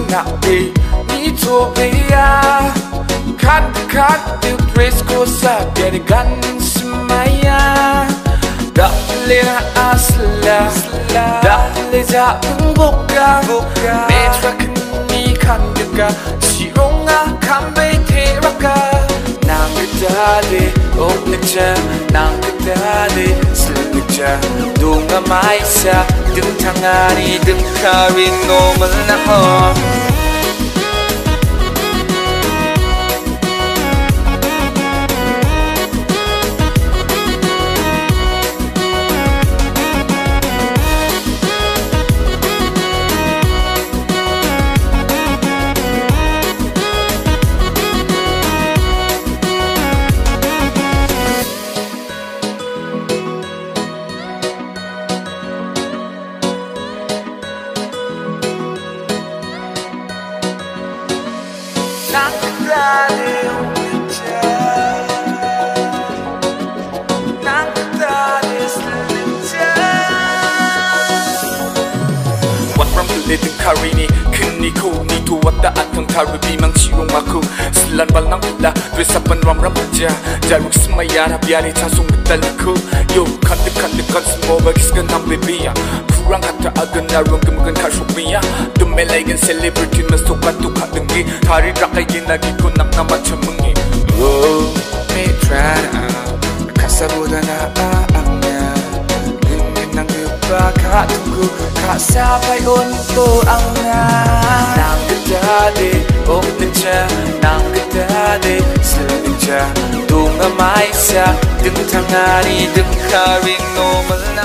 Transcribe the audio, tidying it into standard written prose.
nabi ni tobia kat the praise ko sa gan semaya dak lena asla dak leja buka metra kini kan juga sironga kambe teraka nang kedade oh necha nang kedade selja dunga maisa dum tangani dum kari normal na ho Litin karini kini ko ni tu wata atang karibi mang chirong maku selan bal nang pula resapan ram raja jaruk semaya biari tasung betaliku yo kan semua bagi segenam bebiya kurang kata agan narung kemukan kasubia demelagan celebrity masuk batu kat dengi hari rakai lagi ko nak nama cemengi oh me try kasabudana Kak tunggu kak sampai untuk nang kedade oh necha nang kedade selja dunga maisa deng tangani deng karing normal